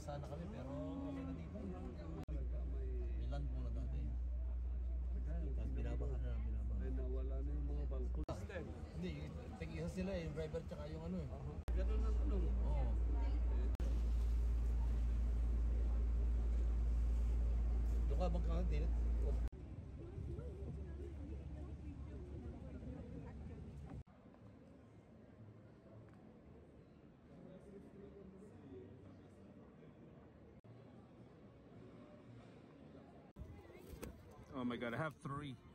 sana kami pero okay na dito. May land muna dati. Tapos binabahan na lang, binabahan. Ay nawala na yung mga balcony. Hindi, tig-isa sila eh, yung driver tsaka yung ano eh. Ganun ang ano. Oo. Doon ka bang kakatinit? Oh my god, I have 3.